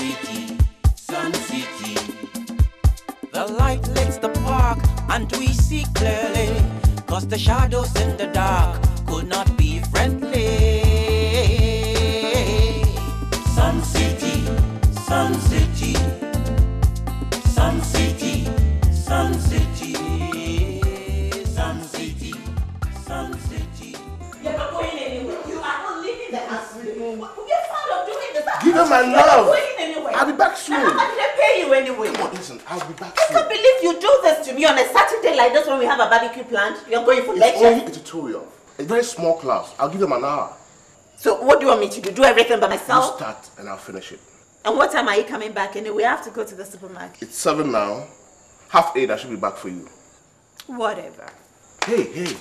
City, Sun City. The light lights the park and we see clearly, cause the shadows in the dark could not be friendly. Sun City, Sun City, Sun City, Sun City, Sun City, Sun City. You're not going anywhere. You are not leaving the house. We're fond of doing this. Give her my love. You're not going anywhere. I'll be back soon. How did they pay you anyway? Come on, listen, I'll be back I soon. can't believe you do this to me on a Saturday like this when we have a barbecue planned. You're going for It's lectures. only a tutorial. A very small class. I'll give them an hour. So what do you want me to do? Do everything by You myself? start and I'll finish it. And what time are you coming back anyway? I have to go to the supermarket. It's 7 now. 8:30, I should be back for you. Whatever. Hey.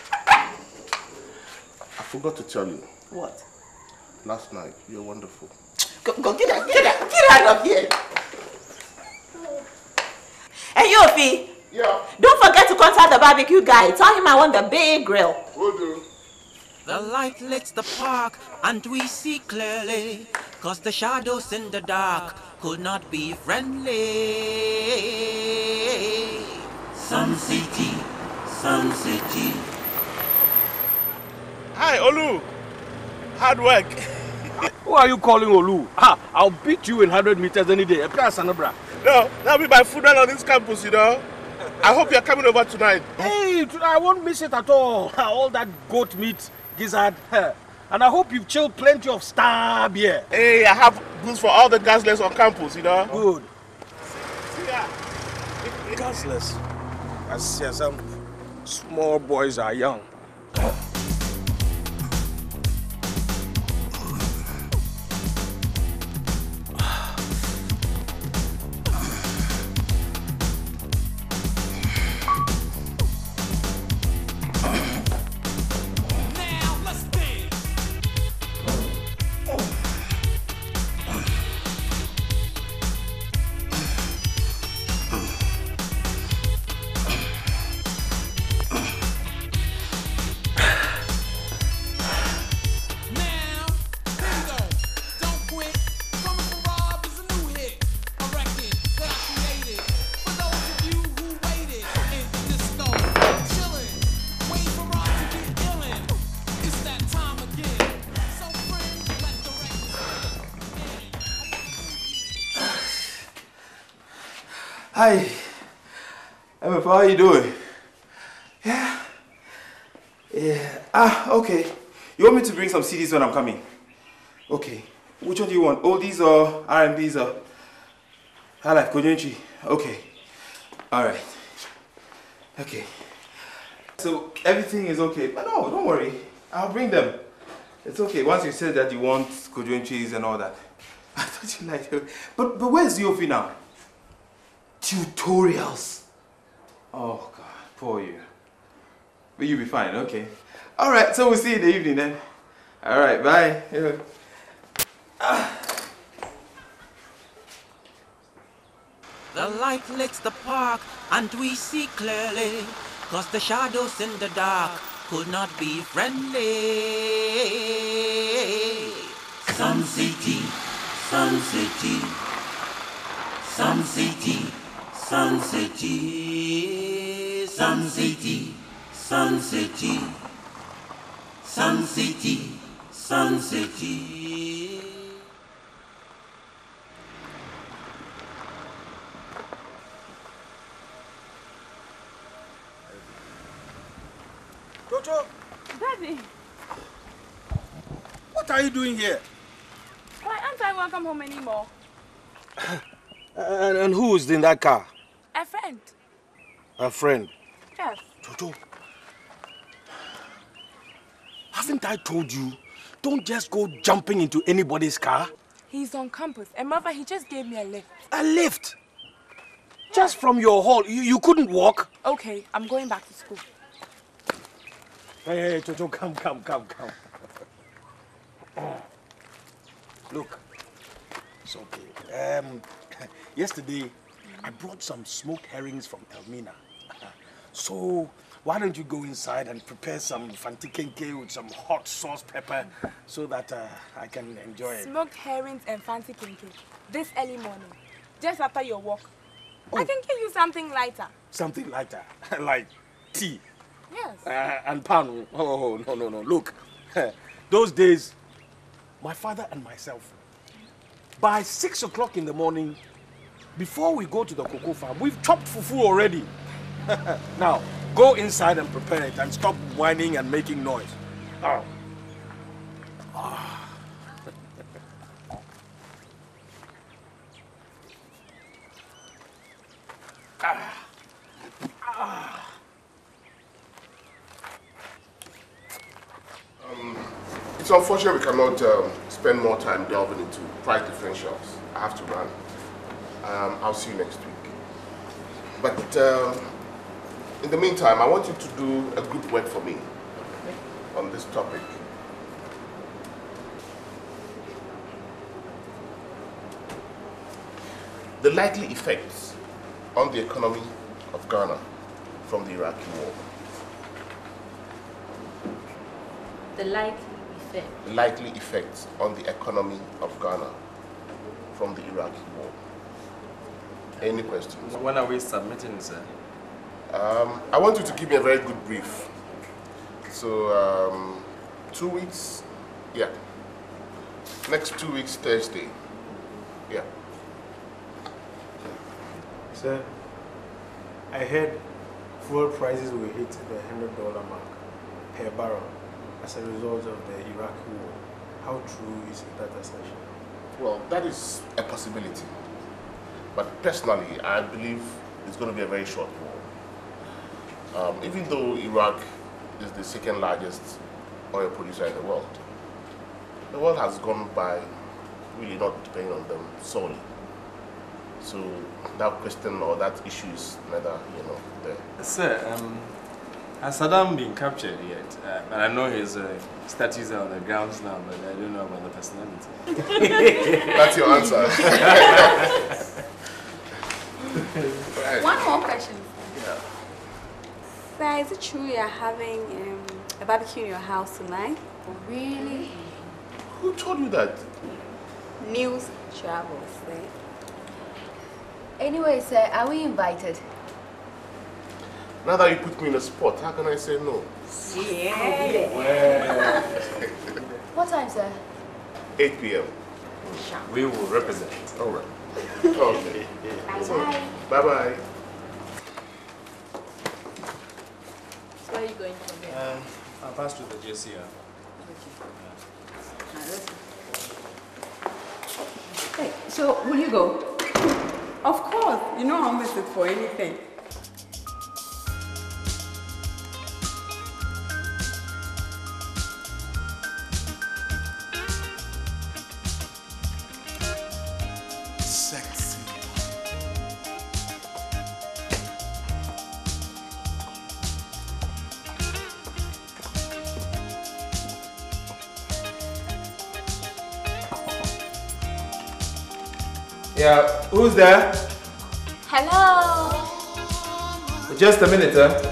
I forgot to tell you. What? Last night, you're wonderful. Go get out of here. Hey, Yofi. Yeah. Don't forget to contact the barbecue guy. Tell him I want the big grill. Will do. The light lights the park and we see clearly, cause the shadows in the dark could not be friendly. Sun City, Sun City. Hi, Olu. Hard work. Who are you calling Olu? I'll beat you in 100 meters any day. No, that'll be my food on this campus, you know. I hope you're coming over tonight. Hey, I won't miss it at all. All that goat meat, gizzard. And I hope you've chilled plenty of star beer. Hey, I have goods for all the gasless on campus, you know. Good. See ya. Gasless. I see some small boys are young. Hi, MF, how are you doing? Yeah. Okay. You want me to bring some CDs when I'm coming? Okay. Which one do you want? Oldies or R&Bs or High Life, Kojenchi? Okay. Alright. Okay. So everything is okay. But no, don't worry. I'll bring them. It's okay. Once you said that you want Kojenchis and all that. I thought you liked it. But where's Yofi now? Tutorials. Oh God, poor you. But you'll be fine, okay. Alright, so we'll see you in the evening then. Alright, bye. Yeah. The light lights the park and we see clearly, cause the shadows in the dark could not be friendly. Sun City, Sun City, Sun City, Sun City, Sun City, Sun City, Sun City, Sun City. Jojo! Daddy, What are you doing here? why aren't I welcome home anymore? And who's in that car? A friend. A friend. Yes. Jojo, haven't I told you, don't just go jumping into anybody's car? He's on campus. And mother, he just gave me a lift. A lift? Just from your hall, you couldn't walk? Okay, I'm going back to school. Hey, Jojo, come. Look, it's okay. Yesterday, I brought some smoked herrings from Elmina. So, why don't you go inside and prepare some fantikenke with some hot sauce pepper so that I can enjoy it? Smoked herrings and fancy kinky. This early morning. Just after your walk. Oh. I can give you something lighter. Something lighter, like tea. Yes. And pan. Oh, no. Look, those days, my father and myself, by 6 o'clock in the morning, before we go to the cocoa farm, we've chopped fufu already. Now, go inside and prepare it and stop whining and making noise. Oh. It's unfortunate we cannot spend more time delving into price differentials. I have to run. I'll see you next week. But in the meantime, I want you to do a group work for me on this topic. The likely effects on the economy of Ghana from the Iraqi war. The likely effect. The likely effects on the economy of Ghana from the Iraqi war. Any questions? When are we submitting, sir? I want you to give me a very good brief. So, 2 weeks, yeah. Next 2 weeks, Thursday, yeah. Sir, I heard fuel prices will hit the $100 mark per barrel as a result of the Iraqi war. How true is that assertion? Well, that is a possibility. But personally, I believe it's going to be a very short war. Even though Iraq is the second largest oil producer in the world has gone by really not depending on them solely. So that question or that issue is neither, there. Sir, has Saddam been captured yet? But I know his statues are on the grounds now, but I don't know about the personality. That's your answer. Right. One more question. Yeah. Sir, is it true you're having a barbecue in your house tonight? Really? Who told you that? News travels, sir. Anyway, sir, are we invited? Now that you put me in a spot, how can I say no? Yeah. What time, sir? 8 p.m. We will represent. All right. Okay. Bye-bye. Bye-bye. So where are you going from here? I'll pass through the JCR. Hey, so will you go? Of course. You know I'll miss it for anything. Sexy. Yeah, who's there? Hello. Just a minute, sir.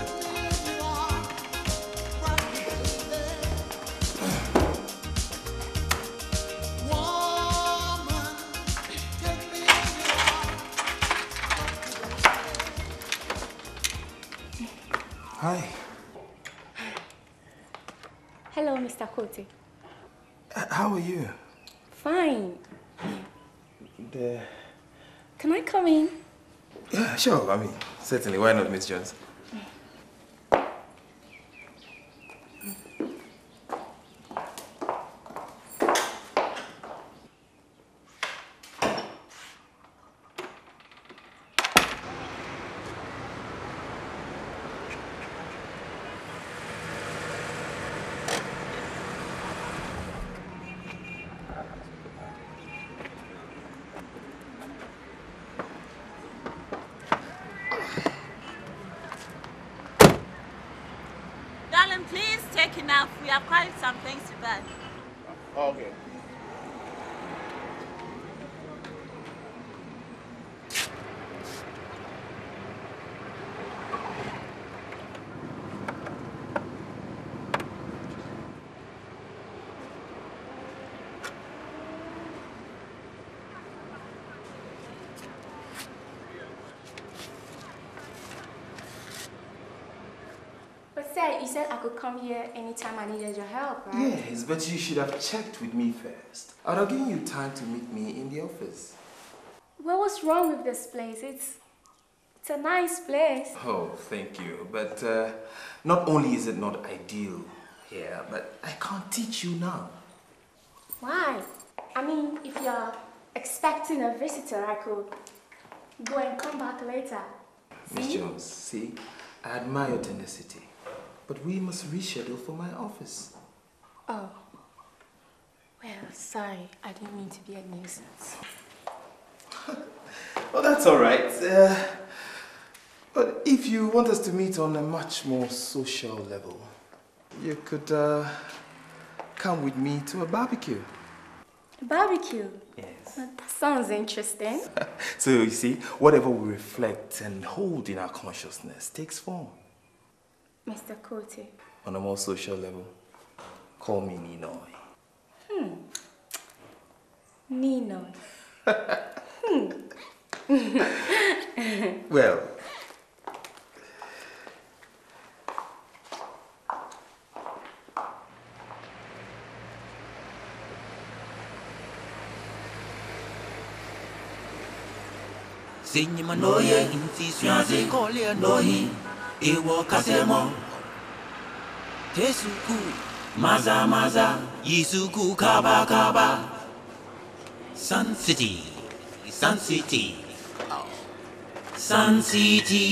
Hi. Hello, Mr. Kote. How are you? Fine. The... Can I come in? Yeah, sure. I mean, certainly. Why not, Miss Jones? Darling, please take enough. We have quite some things to buy. Okay. Yeah, you said I could come here anytime I needed your help, right? Yes, but you should have checked with me first. I'd have given you time to meet me in the office. Well, what's wrong with this place? It's a nice place. Oh, thank you. But not only is it not ideal here, but I can't teach you now. Why? I mean, if you're expecting a visitor, I could go and come back later. Miss Jones, see, I admire your tenacity, but we must reschedule for my office. Oh. Well, sorry. I didn't mean to be a nuisance. Well, that's all right. But if you want us to meet on a much more social level, you could come with me to a barbecue. Barbecue? Yes. That sounds interesting. So you see, whatever we reflect and hold in our consciousness takes form. Mr. Kote. On a more social level, call me Ninoy. Ninoy. Well, Signima noye, insisianze kole nohi, ewo kasemo. Tesuku, maza maza, yisuku kaba kaba. Sun City, Sun City, Sun City.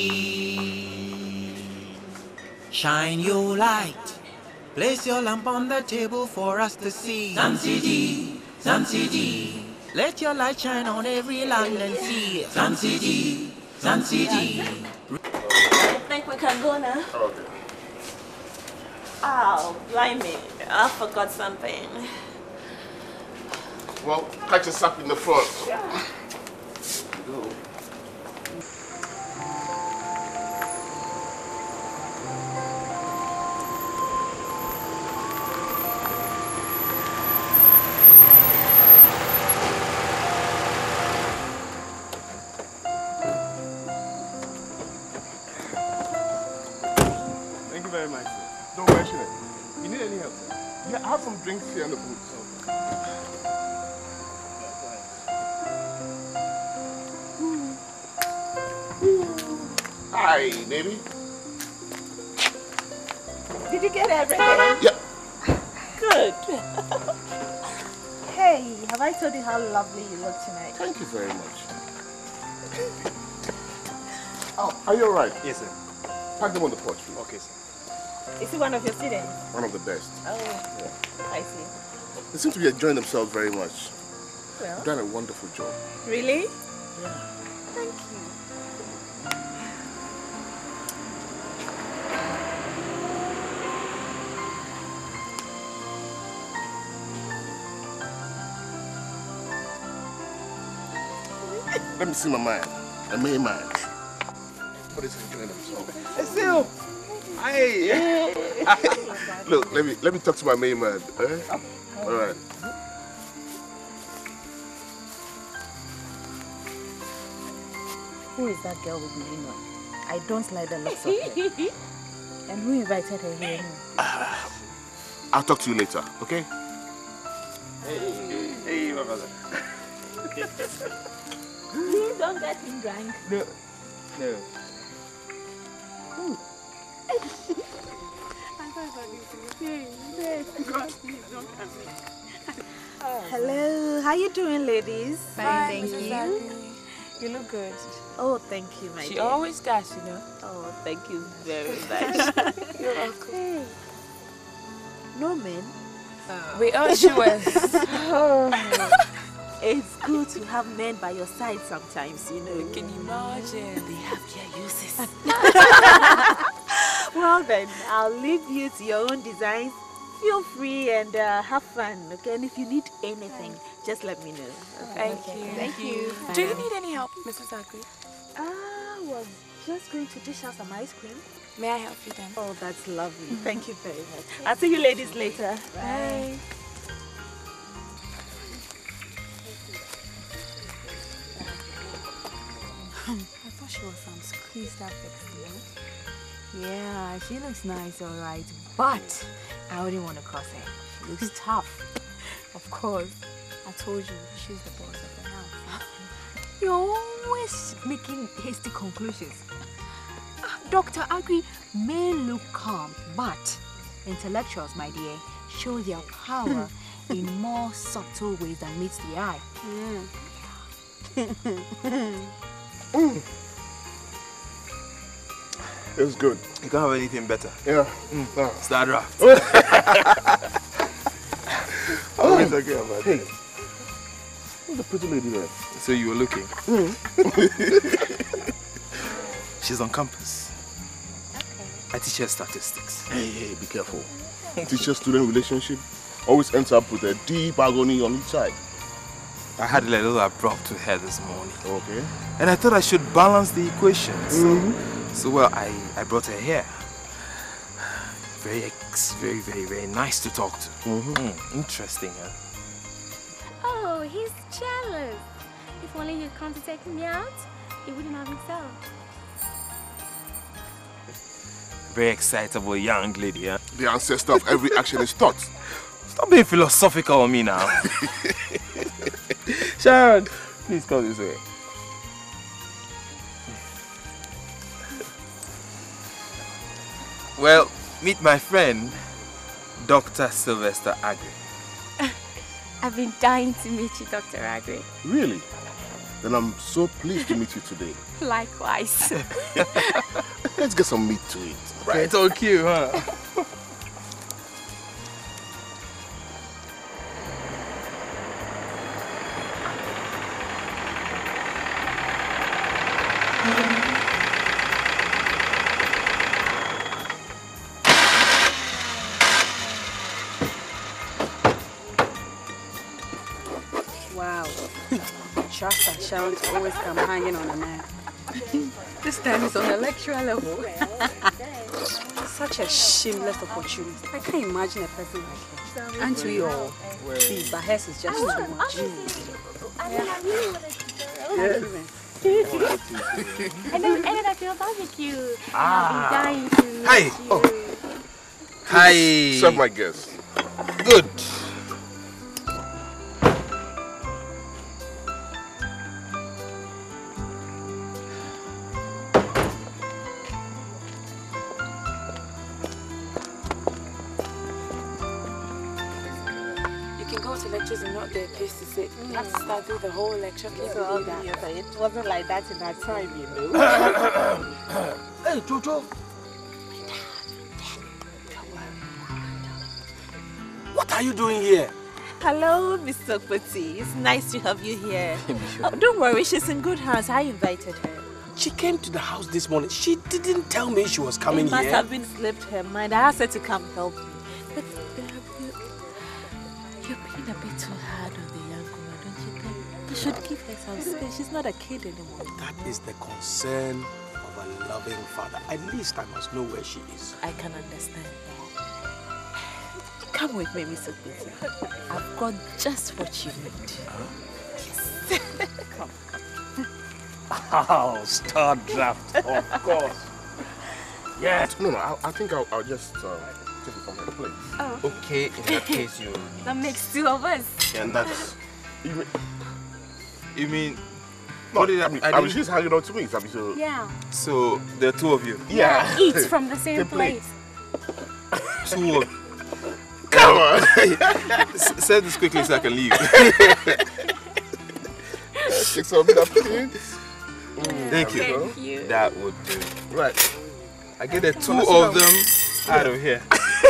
Shine your light, place your lamp on the table for us to see. Sun City, Sun City. Let your light shine on every land and sea. Sun City, Sun City. I think we can go now. Okay. Oh, blimey. I forgot something. Well, catch us up in the front. Go. Thank you very much, sir. Don't mention it. You need any help, sir? Yeah, I have some drinks here in the booth. Hi, baby. Did you get everything? Yeah. Good. Hey, have I told you how lovely you look tonight? Thank you very much. Oh, are you alright? Yes, sir. Pack them on the porch, please. Okay, sir. Is he one of your students? One of the best. Oh, Yeah. I see. They seem to be enjoying themselves very much. Well, You've done a wonderful job. really? Yeah. Thank you. Let me see my man. A main man. Everybody's enjoying themselves. Still. Hey. Look, let me talk to my main man. Eh? All right. Who is that girl with Nino? I don't like the looks of her. And who invited her here? I'll talk to you later, okay? Hey, my brother. Please don't get him drunk. No. No. Hello, how you doing, ladies? Fine, thank you. You look good. Oh, thank you, my She dear. always does, you know. Oh, thank you very much. You're welcome. Hey, no men. We all sure. It's good to have men by your side sometimes, you know. Can you imagine? They have their uses. Well then, I'll leave you to your own designs. Feel free and have fun, okay? And if you need anything, just let me know. Okay? Thank you. Thank you. Do you need any help, Mrs. Agri? I was just going to dish out some ice cream. May I help you then? Oh, that's lovely. Thank you very much. I'll see you ladies later. Bye. I thought she was squeezed up, you know? Yeah, she looks nice, alright. But I wouldn't want to cross her. She looks tough. Of course. I told you, she's the boss of the house. You're always making hasty conclusions. Dr. Agri may look calm, but intellectuals, my dear, show their power in more subtle ways than meets the eye. It was good. You can't have anything better. Yeah. Start draft. Always again, man. Hey, who's the pretty lady there? So you were looking? She's on campus. I teach her statistics. Hey, be careful. Teacher-student relationship always ends up with a deep agony on each side. I had a little abrupt with her this morning. Okay. And I thought I should balance the equations. So well, I brought her here. Very nice to talk to. Interesting, huh? Oh, he's jealous. If only you'd come to take me out, he wouldn't have himself. Very excitable young lady, huh? The ancestor of every action is thought. Stop being philosophical on me now. Sharon, please come this way. Well, meet my friend, Dr. Sylvester Agri. I've been dying to meet you, Dr. Agri. Really? Then I'm so pleased to meet you today. Likewise. Let's get some meat to eat. Right, it's all cute, huh? Wow. Trust and Sharon to always come hanging on a man. This time it's on a lecturer level. Such a shameless opportunity. I can't imagine a person like her. Aren't we all? See, but hers is just too much. I really wanted to I never ended up your barbecue. I've been dying to meet Hi. you. Hi. Serve my guests. Good. Lectures are not their place to sit. You have to start through the whole lecture. Please believe that. It wasn't like that in that time, you know. Hey, Jojo. What are you doing here? Hello, Mr. Kuti. It's nice to have you here. Oh, don't worry, she's in good hands. I invited her. She came to the house this morning. She didn't tell me she was coming It must here. have been slipped her mind. I asked her to come help me. But you're being a bit too hard on the young woman, don't you think? You should give her some space. She's not a kid anymore. That is the concern of a loving father. At least I must know where she is. I can understand that. Come with me, Mr. Kuti. I've got just what you need. Yes. Come. Oh, star draft, of course. Yeah. No, I think I'll just take it from her, please. Oh. Okay, in that case, you. That makes two of us. And that's... You mean... No, what did I mean, she's hanging on to me. So, Yeah. So, there are two of you? Yeah. Eat from the same plate. Two of... Come on. Say this quickly so I can leave. Take some napkins. Thank you. Thank you. That would do. Right. I get the two of them out of here.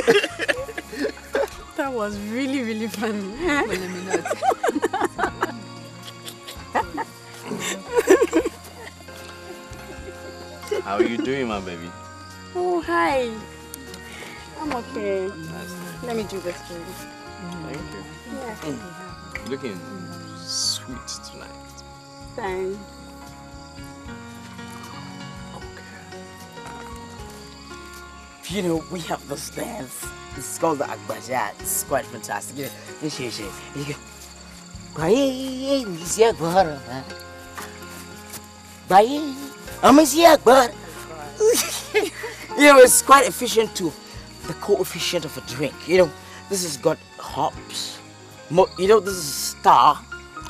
That was really, really funny. Well, let me not. How are you doing, my baby? Oh, hi. I'm okay. Let me do this for you. Thank you. Yeah. You're looking sweet tonight. Thanks. You know, we have this dance. It's called the Agbaja. It's quite fantastic. You know, you go. Bye, Miss Akbar. Bye, I'm Miss Akbar. You know, it's quite efficient too. The coefficient of a drink. You know, this has got hops. You know, this is Star.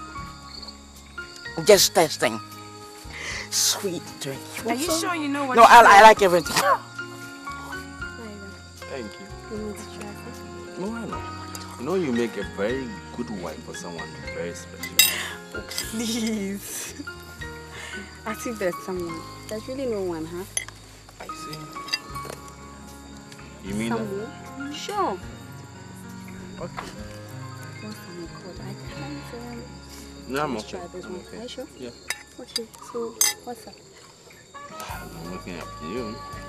Just testing. Sweet drink. Are you sure you know what? No, I like everything. Thank you. No, I know. You know you make a very good wife for someone very special. Oh, please. I think there's someone. There's really no one, huh? I see. You mean someone? that? Sure. Okay. What's someone called? I can't. No, I'm let's okay. try this I'm one. okay. Are you sure? Yeah. Okay, so what's up? I'm looking up to you.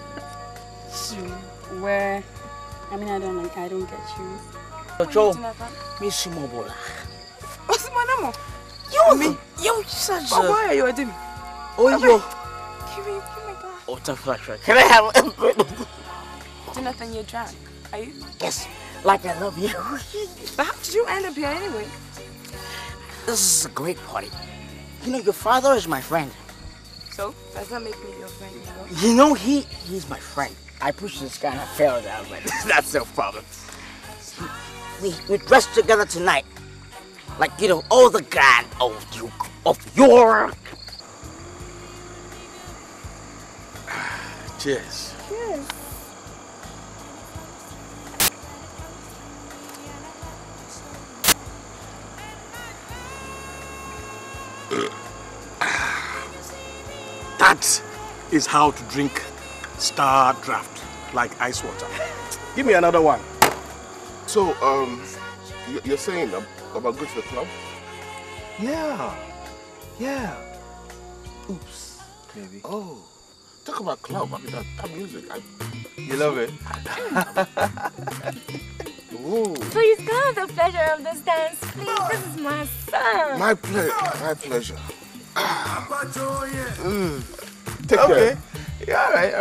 Where? I mean, I don't get you. Joe, me sumobola. What's my name? You such a... Why are you doing? Oh, yo. Give me glass. Oh, tough right. Can I have a... Jonathan, you're drunk. Are you? Yes, like I love you. But how did you end up here anyway? This is a great party. You know, your father is my friend. So, does that make me your friend as well? You know, he's my friend. I pushed this guy and I failed out, but that's no problem. We dressed together tonight. Like, you know, all the Grand Old Duke of York. Cheers. Cheers. That is how to drink Star Draft, like ice water. Give me another one. So, you're saying about going to the club? Yeah. Oops. Maybe. Oh, talk about club. I mean, that music. You love it? Ooh. Please come have the pleasure of this dance, please. This is my son. My pleasure. Take care. Yeah, all right.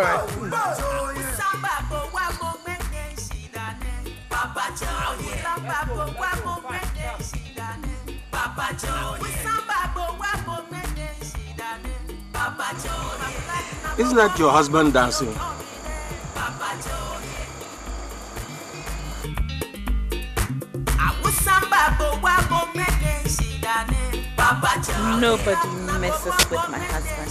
Isn't that your husband dancing? Nobody messes with my husband.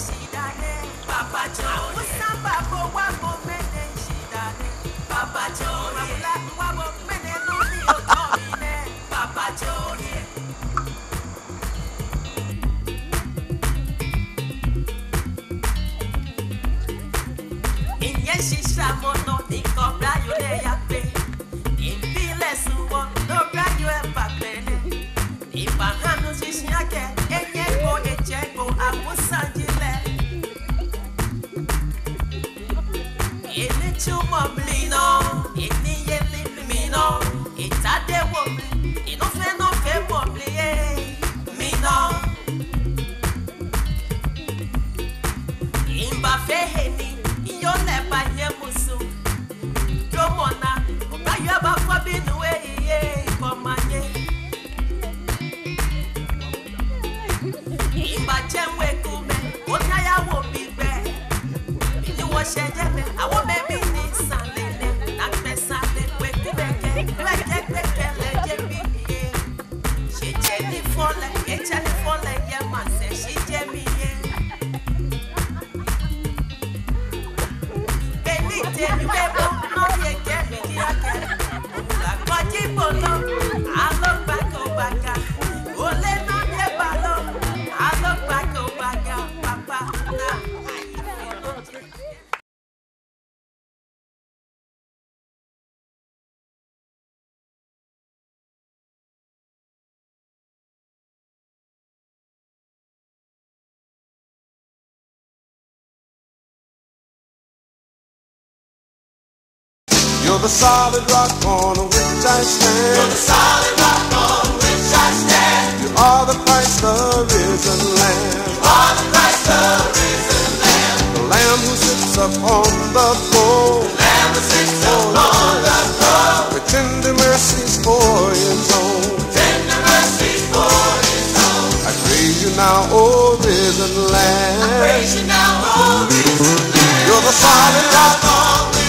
You're the solid rock on which I stand. You're the solid rock on which I stand. You are the Christ, the risen Lamb. You are the Christ, the risen Lamb. The Lamb who sits upon the throne. The Lamb who sits upon the throne. With tender mercies for His own. Tender mercies for His own. I praise you now, O risen Lamb. I praise you now, O risen Lamb. You're the solid rock on which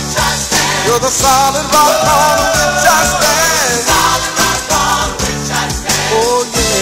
You're the solid rock on which I stand. Solid rock on which I stand. Oh yeah.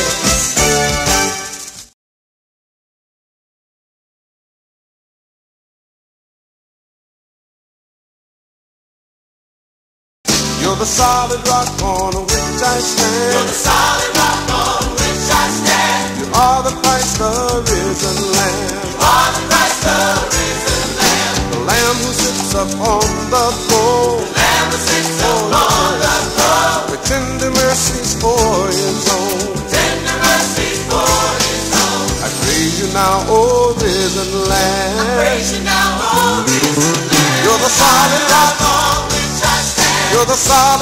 You're the solid rock on which I stand. You're the solid rock on which I stand. You are the Christ, the risen Lamb. You are the Christ, the risen Lamb. The Lamb who sits upon the throne. The Lamb who sits upon the throne. With tender mercies for His own. Tender mercies for His own. I praise you now, O risen Lamb. I praise you now, O risen Lamb. You're the solid rock on which I stand. You're the solid